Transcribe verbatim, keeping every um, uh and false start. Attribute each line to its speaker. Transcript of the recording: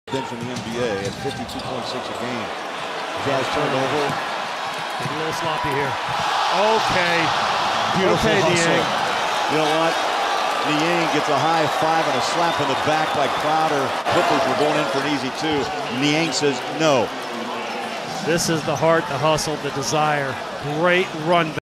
Speaker 1: Been from the N B A at fifty-two point six a game. Jazz turnover.
Speaker 2: A little sloppy here. Okay.
Speaker 1: Beautiful
Speaker 2: okay,
Speaker 1: hustle.
Speaker 2: Niang.
Speaker 1: You know what? Niang gets a high five and a slap in the back by Crowder. Clippers were going in for an easy two. Niang says no.
Speaker 2: This is the heart, the hustle, the desire. Great run.